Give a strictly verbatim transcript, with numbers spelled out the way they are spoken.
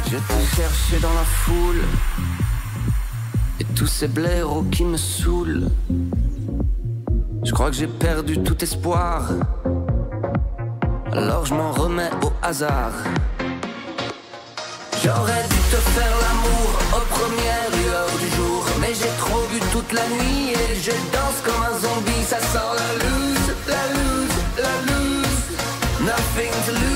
Je te cherchais dans la foule et tous ces blaireaux qui me saoulent. Je crois que j'ai perdu tout espoir, alors je m'en remets au hasard. J'aurais dû te faire l'amour aux premières lueurs du jour, mais j'ai trop bu toute la nuit et je danse comme un zombie. Ça sent la loose, la loose, la loose. Nothing to lose.